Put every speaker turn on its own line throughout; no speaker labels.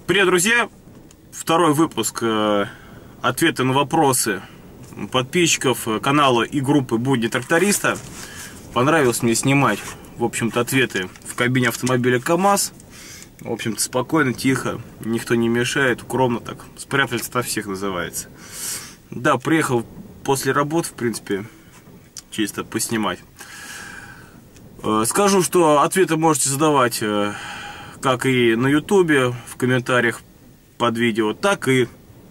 Привет, друзья! Второй выпуск ответы на вопросы подписчиков канала и группы «Будни тракториста». Понравилось мне снимать, в общем-то, ответы в кабине автомобиля КамАЗ. В общем-то, спокойно, тихо, никто не мешает, укромно так. Спрятались от всех называется. Да, приехал после работы, в принципе, чисто поснимать. Скажу, что ответы можете задавать как и на ютубе, в комментариях под видео, так и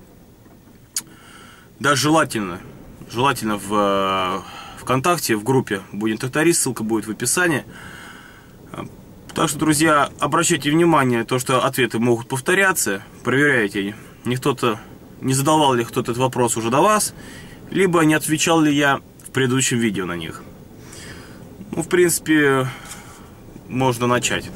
даже желательно в ВКонтакте, в группе «Будни тракторист», ссылка будет в описании. Так что, друзья, обращайте внимание, то, что ответы могут повторяться, проверяйте, не задавал ли кто-то этот вопрос уже до вас, либо не отвечал ли я в предыдущем видео на них. Ну, в принципе, можно начать.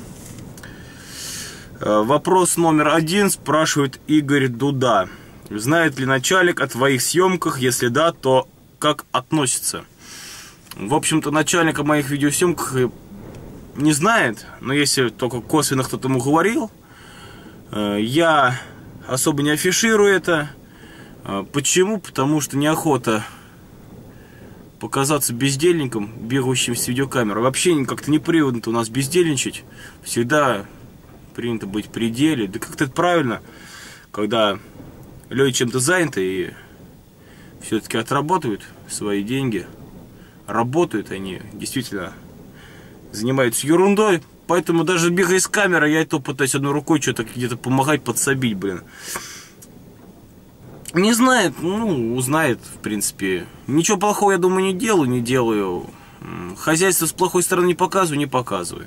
Вопрос номер 1 спрашивает Игорь Дуда. Знает ли начальник о твоих съемках? Если да, то как относится? В общем-то, начальник о моих видеосъемках не знает, но если только косвенно кто-то ему говорил, я особо не афиширую это. Почему? Потому что неохота показаться бездельником, бегающим с видеокамерой. Вообще как-то не принято у нас бездельничать. Всегда принято быть в пределе. Да как-то это правильно, когда люди чем-то заняты и все-таки отрабатывают свои деньги. Работают они, действительно занимаются ерундой. Поэтому даже бегая с камерой, я и то пытаюсь одной рукой что-то где-то помогать, подсобить, блин. Не знает, ну, узнает, в принципе. Ничего плохого, я думаю, не делаю. Хозяйство с плохой стороны не показываю.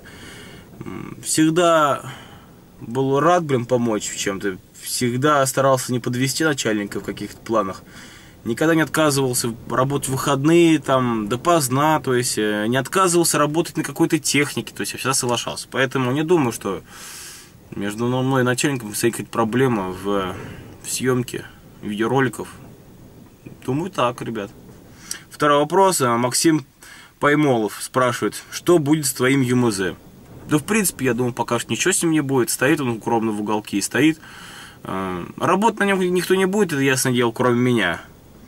Всегда был рад, блин, помочь в чем-то. Всегда старался не подвести начальника в каких-то планах. Никогда не отказывался работать в выходные, там, допоздна, то есть не отказывался работать на какой-то технике, то есть я всегда соглашался. Поэтому не думаю, что между мной и начальником стоит какая-то проблема в съемке видеороликов. Думаю, так, ребят. Второй вопрос. Максим Паймолов спрашивает, что будет с твоим ЮМЗ? Да, в принципе, я думаю, пока что ничего с ним не будет. Стоит он укромно в уголке и стоит. Работать на нем никто не будет, это ясно дело, кроме меня.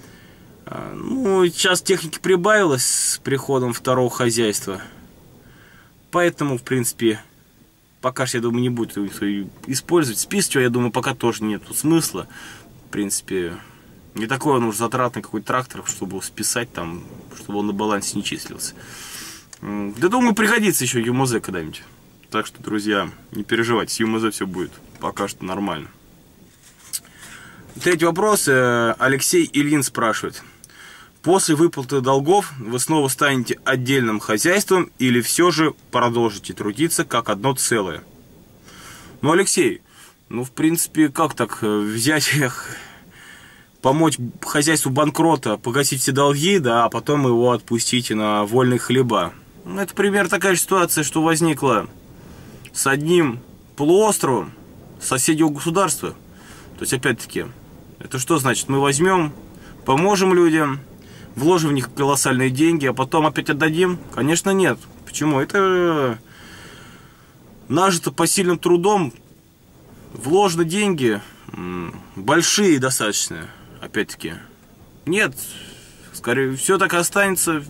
Ну, сейчас техники прибавилось с приходом второго хозяйства. Поэтому, в принципе, пока что, я думаю, не будет использовать. Списывать, я думаю, пока тоже нет смысла. В принципе, не такой он уж затратный какой-то трактор, чтобы его списать там, чтобы он на балансе не числился. Да, думаю, пригодится еще ЮМЗ когда-нибудь. Так что, друзья, не переживайте, с ЮМЗ все будет пока что нормально. Третий вопрос. Алексей Ильин спрашивает. После выплаты долгов вы снова станете отдельным хозяйством или все же продолжите трудиться как одно целое? Ну, Алексей, ну, в принципе, как так взять, помочь хозяйству банкрота, погасить все долги, да, а потом его отпустить на вольные хлеба? Ну, это примерно такая же ситуация, что возникла с одним полуостровом соседнего государства. То есть, опять-таки, это что значит? Мы возьмем, поможем людям, вложим в них колоссальные деньги, а потом опять отдадим? Конечно, нет. Почему? Это нажито посильным трудом, вложены деньги, большие достаточно, опять-таки. Нет, скорее, все так и останется,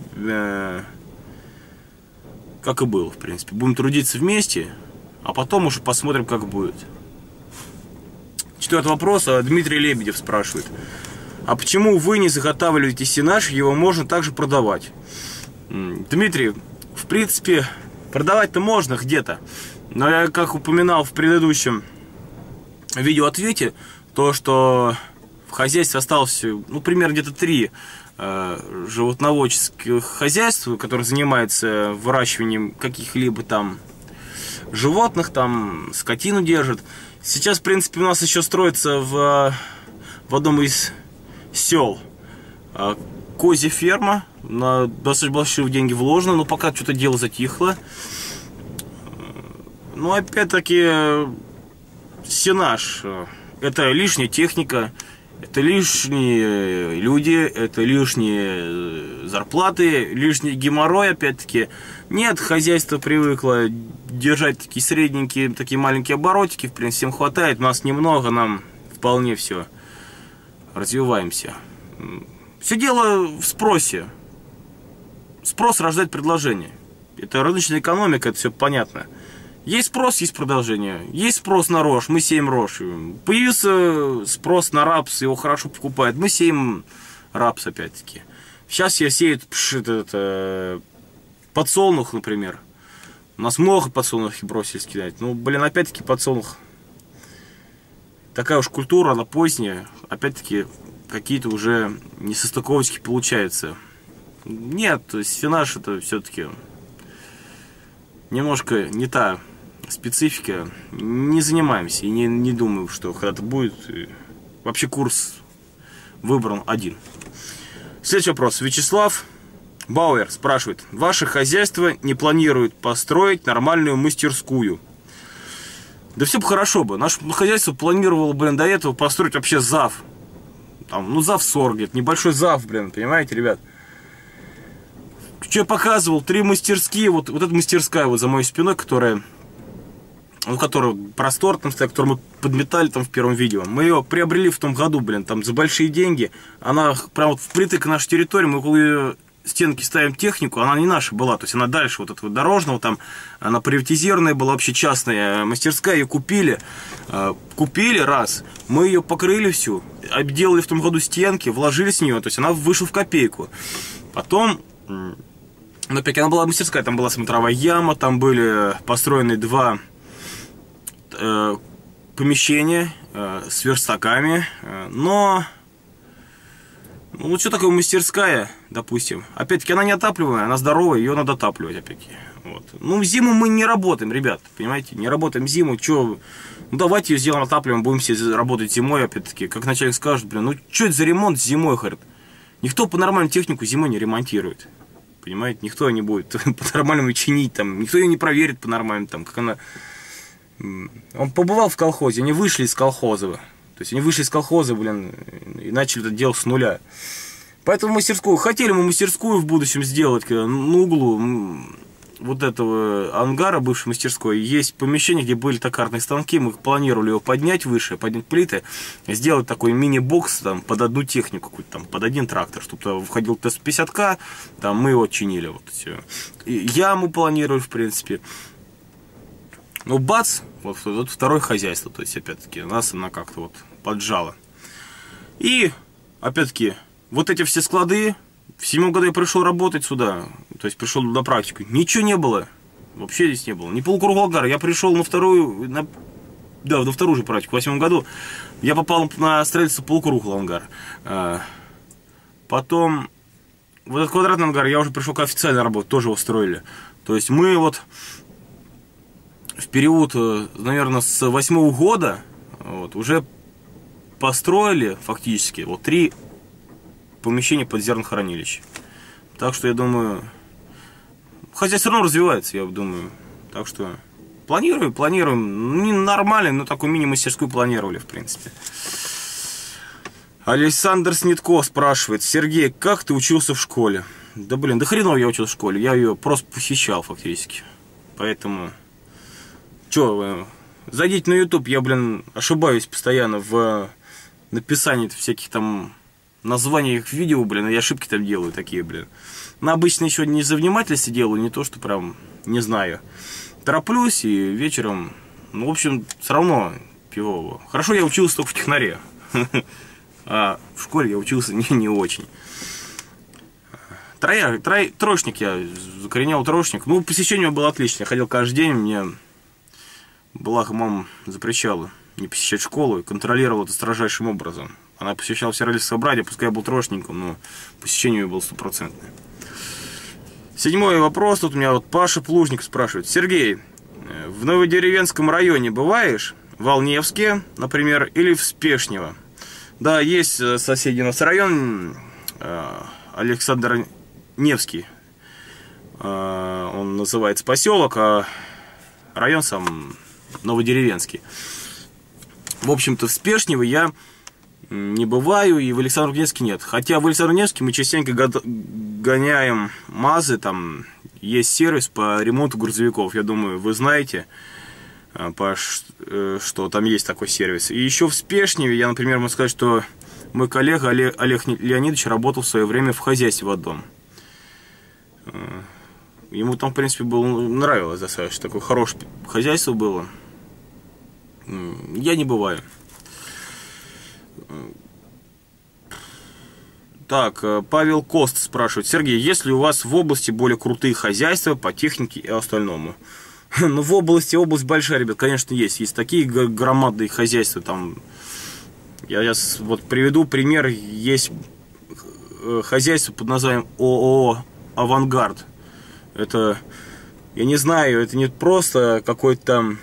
как и было, в принципе. Будем трудиться вместе, а потом уже посмотрим, как будет. Четвертый вопрос. Дмитрий Лебедев спрашивает. А почему вы не заготавливаете сенаж, его можно также продавать? Дмитрий, в принципе, продавать-то можно где-то. Но я, как упоминал в предыдущем видеоответе, то, что в хозяйстве осталось, ну, примерно где-то 3 животноводческих хозяйств, которые занимаются выращиванием каких-либо там животных, там скотину держат. Сейчас, в принципе, у нас еще строится в одном из сел козья ферма. На достаточно большие деньги вложено, но пока что-то дело затихло. Но опять-таки сенаж — это лишняя техника. Это лишние люди, это лишние зарплаты, лишний геморрой, опять-таки. Нет, хозяйство привыкло держать такие средненькие, такие маленькие оборотики, в принципе, всем хватает. Нас немного, нам вполне все. Развиваемся. Все дело в спросе. Спрос рождает предложение. Это рыночная экономика, это все понятно. Есть спрос, есть продолжение. Есть спрос на рожь, мы сеем рожь. Появился спрос на рапс, его хорошо покупают. Мы сеем рапс, опять-таки. Сейчас все сеют подсолнух, например. У нас много подсолнухи бросили кидать. Ну, блин, опять-таки подсолнух. Такая уж культура, она поздняя. Опять-таки, какие-то уже несостыковочки получаются. Нет, то есть финаш это все-таки немножко не та специфика. Не занимаемся и не думаю, что когда-то будет. Вообще курс выбран один. Следующий вопрос. Вячеслав Бауэр спрашивает. Ваше хозяйство не планирует построить нормальную мастерскую? Да все бы хорошо бы. Наше хозяйство планировало, блин, до этого построить вообще ЗАВ. Там, ну, ЗАВ 40 где-то. Небольшой ЗАВ, блин, понимаете, ребят? Что я показывал? 3 мастерские. Вот эта мастерская вот за моей спиной, которая простор, там, которую мы подметали там в первом видео. Мы ее приобрели в том году, блин, там за большие деньги. Она прям вот впритык к нашей территории. Мы около ее стенки ставим технику. Она не наша была. То есть она дальше вот этого дорожного, там она приватизированная была, вообще частная мастерская. Ее купили. Купили раз. Мы ее покрыли всю. Обделали в том году стенки. Вложились в нее. То есть она вышла в копейку. Потом... На пике она была мастерская, там была смотровая яма, там были построены 2 помещения с верстаками, но ну что такое мастерская, допустим, опять-таки она не отапливаемая, она здоровая, ее надо отапливать опять-таки. Вот. Ну в зиму мы не работаем, ребят, понимаете, не работаем зиму, что, ну давайте ее сделаем отапливаем, будем все работать зимой, опять-таки, как начальник скажет, блин, ну что это за ремонт зимой, говорит, никто по нормальному технику зимой не ремонтирует. Понимаете, никто не будет по-нормальному чинить, там, никто ее не проверит по-нормальному, там, как она... Он побывал в колхозе, они вышли из колхоза. То есть они вышли из колхоза, блин, и начали это делать с нуля. Поэтому мастерскую, хотели мы мастерскую в будущем сделать, когда на углу вот этого ангара бывшей мастерской есть помещение, где были токарные станки, мы планировали его поднять выше, поднять плиты, сделать такой мини-бокс там под одну технику, там, под один трактор, чтобы туда входил Т-150К, там мы его чинили, вот все. И яму планировали, в принципе. Ну, бац, вот второе хозяйство, то есть, опять-таки, нас она как-то вот поджала. И, опять-таки, вот эти все склады, в 7 году я пришел работать сюда, то есть пришел на практику, ничего не было, вообще здесь не было, ни полукруглого ангара. Я пришел на вторую, на вторую же практику, в 8 году, я попал на строительство полукруглого ангара. Потом, вот этот квадратный ангар, я уже пришел к официальной работе, тоже его строили. То есть мы вот в период, наверное, с 8 года вот, уже построили фактически вот 3 помещение под зернохранилище. Так что я думаю, хозяйство все равно развивается, я думаю. Так что планируем. Не нормально, но такую мини-мастерскую планировали, в принципе. Александр Снитко спрашивает: Сергей, как ты учился в школе? Да блин, да хреново я учился в школе. Я ее просто посещал фактически. Поэтому, зайдите на YouTube, я, блин, ошибаюсь постоянно в написании всяких там названия их видео, блин, и ошибки там делаю такие, блин. Но обычно еще не за внимательности делаю, не то, что прям не знаю. Тороплюсь и вечером, ну, в общем, все равно пивово. Хорошо, я учился только в технаре. А в школе я учился не очень. Троечник я, закоренял троечник. Ну, посещение было отлично. Я ходил каждый день, мне благо мама запрещала не посещать школу и контролировала это строжайшим образом. Она посещала все родительское собрание, пускай я был троечником, но посещение было 100%. 7-й вопрос. Тут у меня вот Паша Плужник спрашивает: Сергей, в Новодеревенском районе бываешь? В Волневске, например, или в Спешнево? Да, есть соседний у нас район, Александр Невский. Он называется поселок, а район сам Новодеревенский. В общем-то, в Спешнево я не бываю, и в Александро-Невске нет. Хотя в Александро-Невске мы частенько гоняем МАЗы, там есть сервис по ремонту грузовиков. Я думаю, вы знаете, что там есть такой сервис. И еще в Спешневе, я, например, могу сказать, что мой коллега Олег Леонидович работал в свое время в хозяйстве в одном. Ему там, в принципе, нравилось достаточно. Такое хорошее хозяйство было. Я не бываю. Так, Павел Кост спрашивает: Сергей, есть ли у вас в области более крутые хозяйства по технике и остальному? Ну, в область большая, ребят, конечно, есть. Есть такие громадные хозяйства. Там, я сейчас вот приведу пример. Есть хозяйство под названием ООО «Авангард». Это, я не знаю, это не просто какой-то там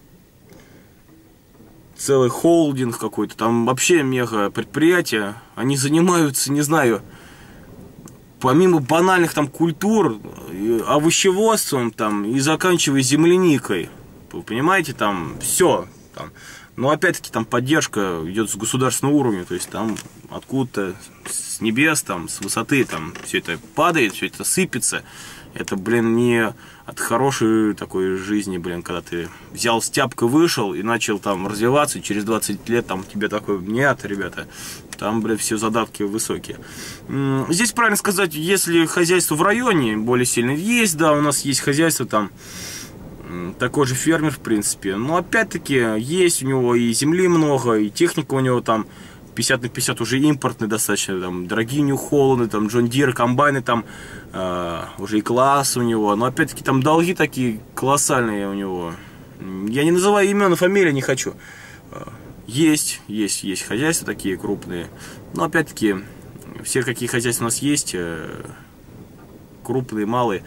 целый холдинг какой-то, там вообще мега предприятия. Они занимаются, не знаю, помимо банальных там культур, овощеводством там и заканчивая земляникой. Вы понимаете, там все. Там. Но опять-таки там поддержка идет с государственного уровня, то есть там откуда-то с небес, там, с высоты там все это падает, все это сыпется. Это, блин, не от хорошей такой жизни, блин, когда ты взял стяпкой, вышел и начал там развиваться, и через 20 лет там тебе такой: нет, ребята, там, блин, все задатки высокие. Здесь правильно сказать, если хозяйство в районе более сильное есть, да, у нас есть хозяйство там, такой же фермер, в принципе. Но опять-таки есть у него и земли много, и техника у него там 50 на 50 уже импортные достаточно, там дорогие New Holland, там John Deere, комбайны там уже и класс у него. Но опять-таки там долги такие колоссальные у него. Я не называю имена, фамилии не хочу. Есть хозяйства такие крупные. Но опять-таки все какие хозяйства у нас есть, крупные, малые,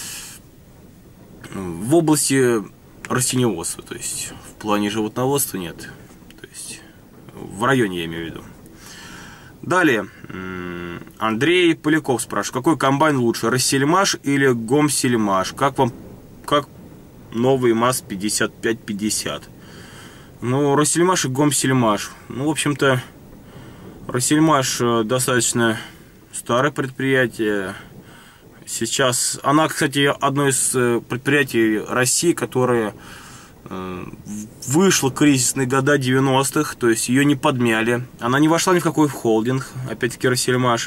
в области растениеводства, то есть в плане животноводства нет. То есть в районе, я имею в виду. Далее, Андрей Поляков спрашивает: какой комбайн лучше, Россельмаш или Гомсельмаш? Как новый МАЗ-5550? Ну, Россельмаш и Гомсельмаш. Ну, в общем-то, Россельмаш достаточно старое предприятие. Сейчас она, кстати, одно из предприятий России, которое вышла кризисные года 90-х, то есть ее не подмяли. Она не вошла ни в какой холдинг, опять-таки Россельмаш.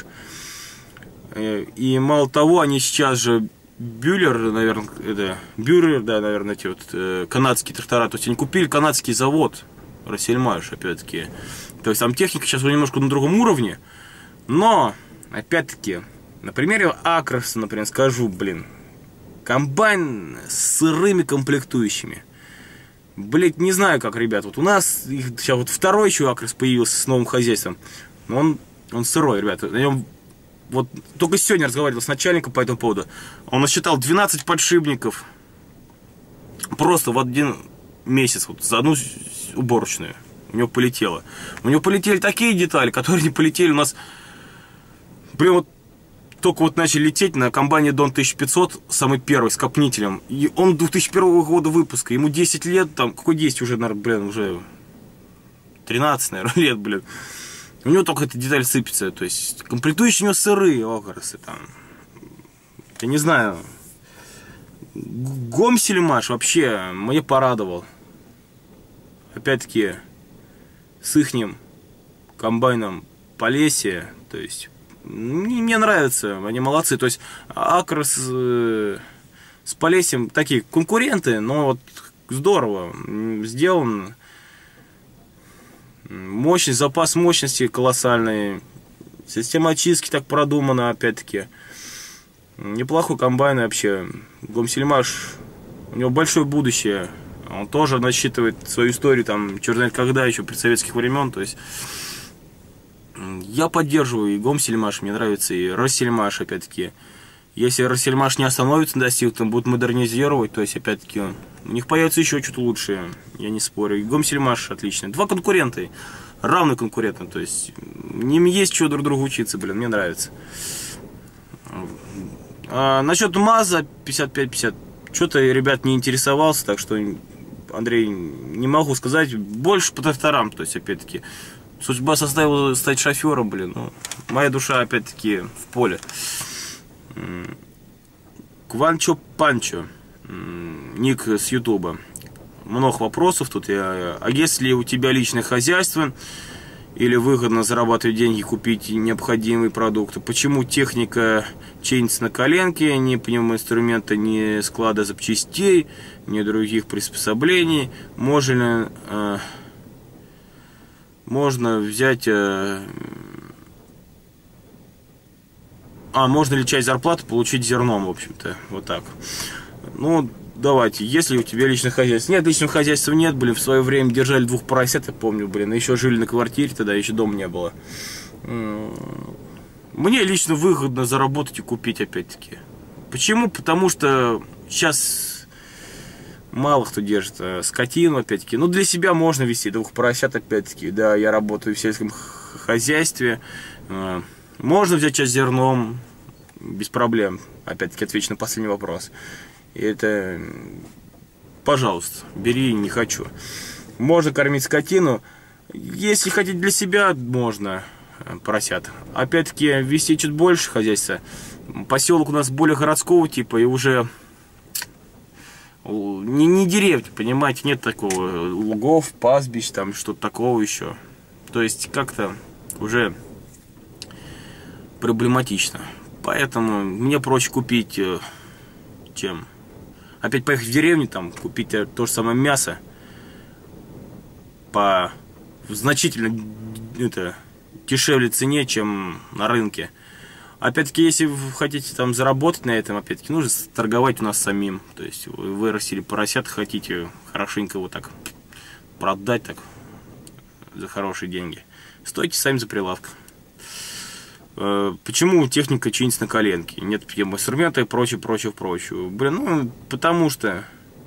И мало того, они сейчас же Бюллер, наверное, эти вот канадские трактора. То есть они купили канадский завод Россельмаш, опять-таки. То есть там техника сейчас немножко на другом уровне. Но, опять-таки, на примере Акроса, например, скажу, блин, комбайн с сырыми комплектующими. Блять, не знаю как, ребят, вот у нас сейчас вот второй еще Акрос появился с новым хозяйством. Но он сырой, ребят. На нем вот только сегодня разговаривал с начальником по этому поводу. Он насчитал 12 подшипников. Просто в один месяц, вот за одну уборочную. У него полетело. У него полетели такие детали, которые не полетели у нас. Блин, вот только вот начали лететь на комбайне Дон 1500, самый первый, с копнителем. И он 2001 года выпуска, ему 10 лет, там, какой 10 уже, наверное, блин, уже 13, наверное, лет, блин. У него только эта деталь сыпется, то есть комплектующие у него сырые окросы, там. Я не знаю. Гомсельмаш вообще мне порадовал. Опять-таки, с ихним комбайном Полесье, то есть мне нравится, они молодцы. То есть Акрос с Полесьем такие конкуренты, но вот здорово сделан. Мощность, запас мощности колоссальный. Система очистки так продумана, опять-таки. Неплохой комбайн вообще. Гомсельмаш, у него большое будущее. Он тоже насчитывает свою историю, там, черт знает когда, еще при советских времен. То есть я поддерживаю и Гомсельмаш, мне нравится, и Россельмаш, опять-таки. Если Россельмаш не остановится на достигнутом, будут модернизировать, то есть, опять-таки, у них появится еще что-то лучшее, я не спорю. И Гомсельмаш отлично. Два конкурента, равные конкуренты, то есть, им есть что друг другу учиться, блин, мне нравится. Насчет МАЗа 5550, что-то, ребят, не интересовался, так что, Андрей, не могу сказать, больше по тракторам, то есть, опять-таки, Судьба составила стать шофером, блин. Ну, моя душа опять-таки в поле. Кванчо Панчо. Ник с Ютуба. Много вопросов тут. А если у тебя личное хозяйство или выгодно зарабатывать деньги, купить необходимые продукты, почему техника чинится на коленке, ни пневмоинструмента, ни склада запчастей, ни других приспособлений? Можно взять... можно ли часть зарплаты получить зерном, в общем-то, вот так. Ну, давайте, если у тебя личное хозяйство. Нет, личного хозяйства нет, блин, в свое время держали 2 поросят, я помню, блин, еще жили на квартире, тогда еще дома не было. Мне лично выгодно заработать и купить, опять-таки. Почему? Потому что сейчас мало кто держит скотину, опять-таки. Ну, для себя можно вести 2 поросят, опять-таки. Да, я работаю в сельском хозяйстве. Можно взять часть зерном, без проблем. Опять-таки, отвечу на последний вопрос. И это, пожалуйста, бери, не хочу. Можно кормить скотину. Если хотите для себя, можно поросят. Опять-таки, вести чуть больше хозяйства. Поселок у нас более городского типа, и уже не деревня, понимаете, нет такого лугов, пастбищ, там что-то такого еще. То есть, как-то уже проблематично. Поэтому мне проще купить, чем опять поехать в деревню, там, купить то же самое мясо по значительно дешевле цене, чем на рынке. Опять-таки, если вы хотите там заработать на этом, опять-таки, нужно торговать у нас самим. То есть вы вырастили поросят, хотите хорошенько вот так продать так за хорошие деньги. Стойте сами за прилавком. Почему техника чинится на коленке? Нет пневмоинструмента и прочее. Блин, ну, потому что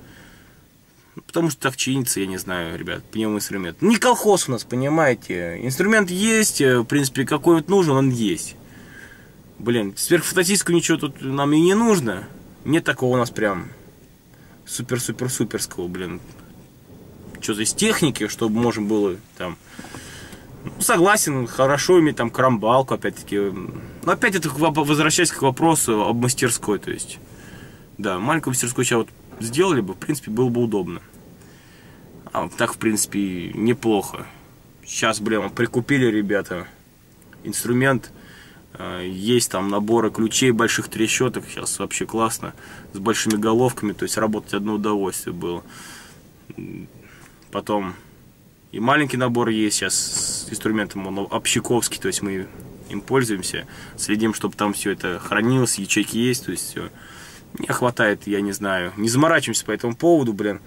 так чинится, я не знаю, ребят, пневмоинструмент. Не колхоз у нас, понимаете. Инструмент есть, в принципе, какой вот нужен, он есть. Блин, сверхфантастического ничего тут нам и не нужно. Нет такого у нас прям супер-супер-суперского, блин. Что-то из техники, чтобы можно было там... Ну, согласен, хорошо иметь там кромбалку, опять-таки. Но опять это возвращаясь к вопросу об мастерской, то есть. Да, маленькую мастерскую сейчас вот сделали бы, в принципе, было бы удобно. А так, в принципе, неплохо. Сейчас, блин, прикупили ребята инструмент. Есть там наборы ключей, больших трещоток. Сейчас вообще классно. С большими головками, то есть работать одно удовольствие было. Потом... И маленький набор есть сейчас с инструментом, он общаковский, то есть мы им пользуемся, следим, чтобы там все это хранилось, ячейки есть, то есть все. Мне хватает, я не знаю, не заморачиваемся по этому поводу, блин.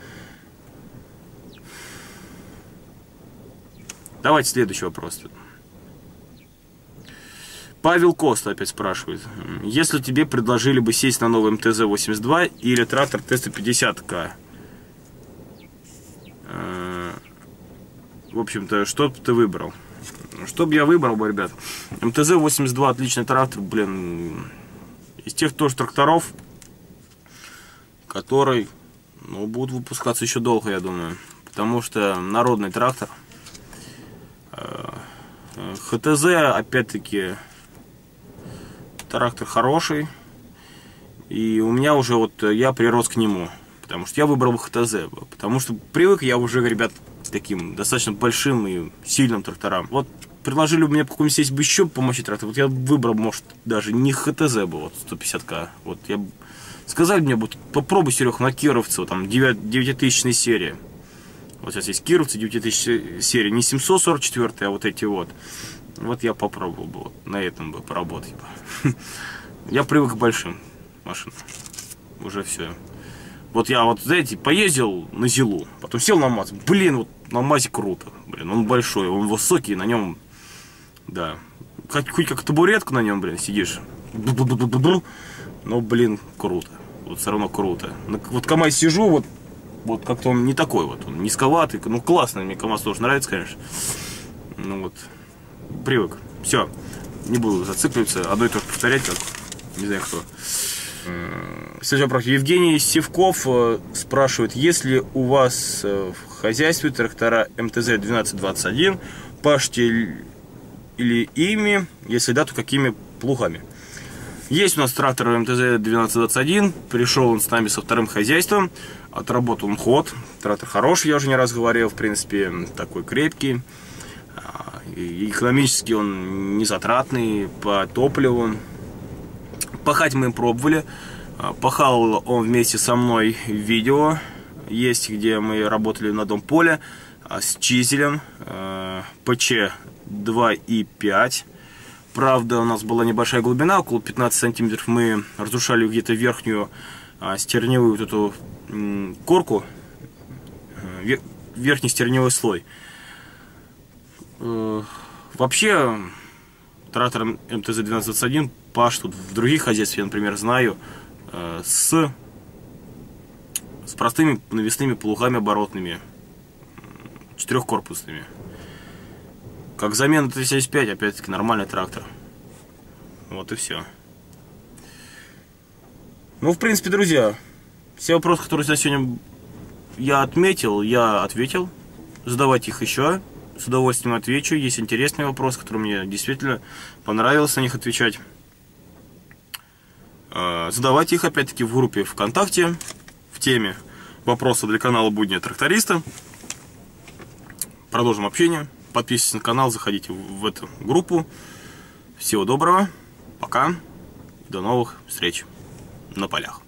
Давайте следующий вопрос. Павел Коста опять спрашивает. Если тебе предложили бы сесть на новый МТЗ-82 или трактор Т-150К, в общем-то, что бы ты выбрал? Что бы я выбрал бы, ребят? МТЗ-82 отличный трактор, блин. Из тех тоже тракторов, который, ну, будут выпускаться еще долго, я думаю. Потому что народный трактор. ХТЗ, опять-таки, трактор хороший. И у меня уже вот, я прирос к нему. Потому что я выбрал бы ХТЗ. Потому что привык я уже, ребят, к таким достаточно большим и сильным тракторам. Вот предложили бы мне какой-нибудь сесть бы еще помочь трактору. Вот я выбрал, может, даже не ХТЗ бы, вот 150К. Вот я сказали мне, вот попробуй, Серег, на Кировце, там 9000 серии. Вот сейчас есть Кировцы 9000 серии, не 744, а вот эти вот. Вот я попробовал бы, вот, на этом бы поработать бы. Я привык к большим машинам. Уже все. Вот я вот, знаете, поездил на Зилу, потом сел на МАЗ. Блин, вот на МАЗе круто. Блин, он большой, он высокий, на нем, да. Хоть как табуретка на нем, блин, сидишь. Но, блин, круто. Вот все равно круто. Вот КамАЗ сижу, вот как-то он не такой вот, он низковатый. Ну, классно, мне КамАЗ тоже нравится, конечно. Ну вот, привык. Все, не буду зацикливаться, одно и то же повторять, как, не знаю кто. Следующий вопрос. Евгений Севков спрашивает, есть ли у вас в хозяйстве трактора МТЗ-1221, пашете или ими, если да, то какими плугами. Есть у нас трактор МТЗ-1221, пришел он с нами со вторым хозяйством, отработал он ход, трактор хороший, я уже не раз говорил, в принципе, такой крепкий, и экономически он не затратный по топливу. Пахать мы пробовали, пахал он вместе со мной в видео, есть, где мы работали на дом поле с чизелем ПЧ 2,5. Правда, у нас была небольшая глубина, около 15 сантиметров. Мы разрушали где-то верхнюю стерневую вот эту корку, верхний стерневой слой. Вообще, трактор МТЗ-1221 паш тут в других хозяйствах, я, например, знаю, с простыми навесными плугами оборотными, четырехкорпусными. Как замена 375, опять-таки нормальный трактор. Вот и все. Ну, в принципе, друзья, все вопросы, которые сегодня я отметил, я ответил. Задавайте их еще. С удовольствием отвечу. Есть интересные вопросы, которые мне действительно понравилось на них отвечать. Задавайте их, опять-таки, в группе ВКонтакте, в теме «Вопросы для канала Будни тракториста». Продолжим общение. Подписывайтесь на канал, заходите в эту группу. Всего доброго. Пока. До новых встреч на полях.